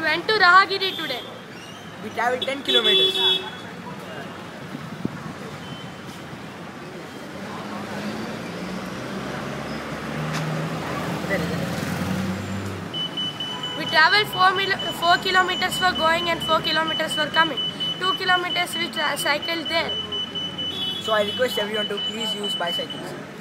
went to Raahgiri today. We traveled 10 kilometers. We traveled 4 kilometers for going and 4 kilometers for coming. 2 kilometers we cycled there. So I request everyone to please use bicycles.